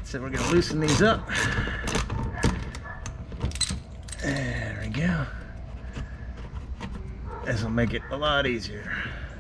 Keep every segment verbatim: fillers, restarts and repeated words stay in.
so we're gonna loosen these up. There we go. This will make it a lot easier.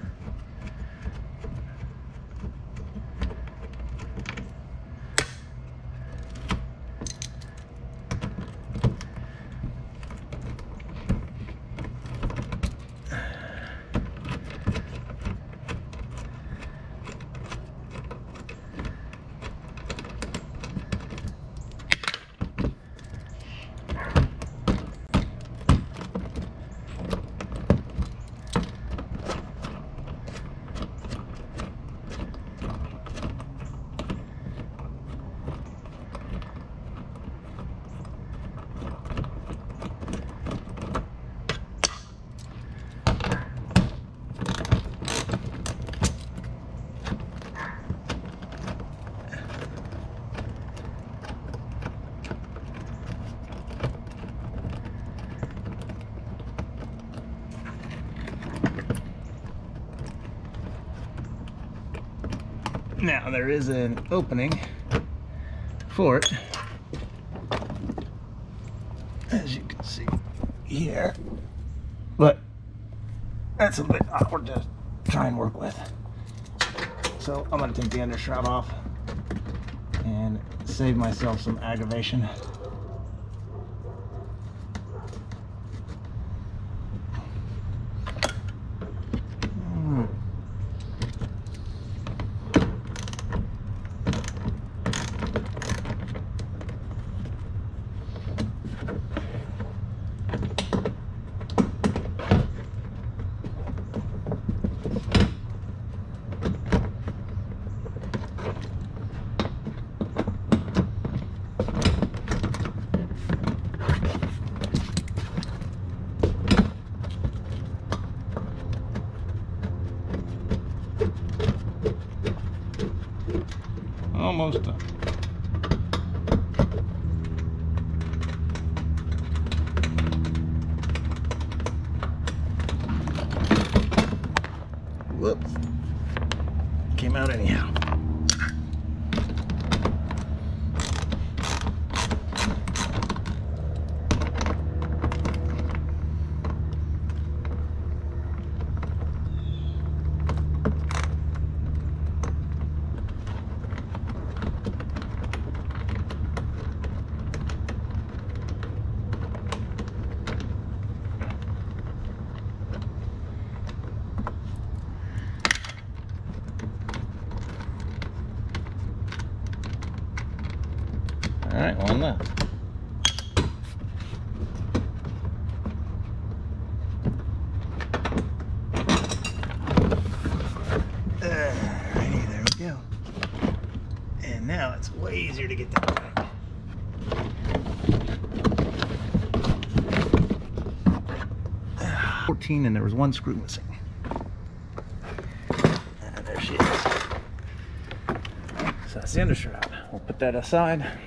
Now there is an opening for it, as you can see here, but that's a bit awkward to try and work with. So I'm going to take the undershroud off and save myself some aggravation. Almost done. Whoops. Came out anyhow. All right, one left. Alrighty, there we go. And now it's way easier to get that back. fourteen, and there was one screw missing. And there she is. So that's the undershroud. We'll put that aside.